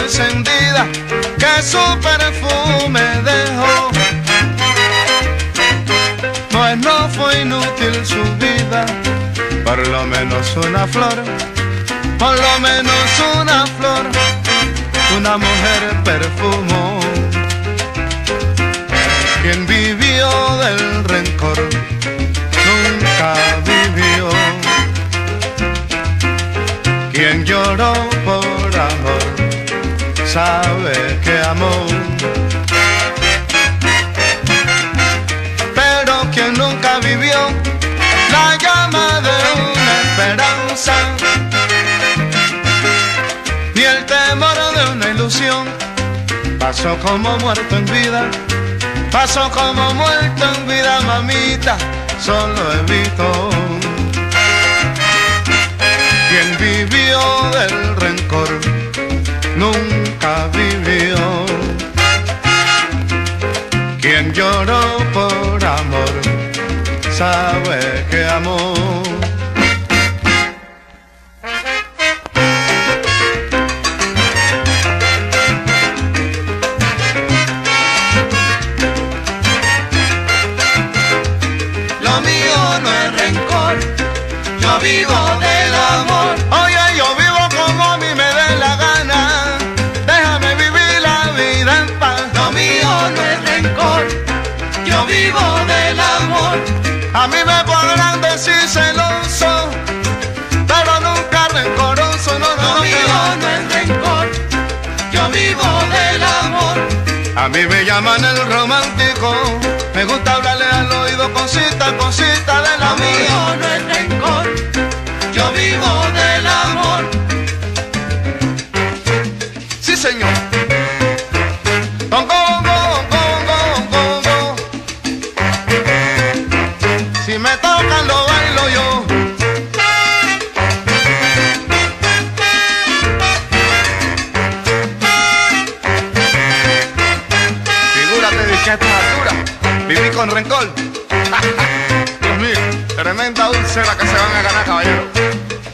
encendida que su perfume dejó. Pues no fue inútil su vida, por lo menos una flor, por lo menos una flor, una mujer perfumó. Quien vivió del rencor nunca vivió. Quien lloró por amor sabe que amó. Pero quien nunca vivió la llama de una esperanza, ni el temor de una ilusión, pasó como muerto en vida, pasó como muerto en vida, mamita, solo evito. Quien vivió del rencor nunca vivió. Quien lloró por amor sabe que amó. Lo mío no es rencor, yo vivo del amor. Oye, yo vivo como a mí me dé la gana, déjame vivir la vida en paz. Lo mío no es rencor, yo vivo del amor. A mí me podrán decir celoso, pero nunca rencoroso, no, no. Lo mío no es rencor, yo vivo del amor. A mí me llaman el romántico, me gusta hablarle al oído cosita, cosita del Lo amor. mío no es rencor, yo vivo del amor. Sí, señor. Congo, congo, congo. Si me tocan lo bailo yo. Figúrate de que a estas alturas viví con rencor. Dios mío, tremenda úlcera que se van a ganar, caballero.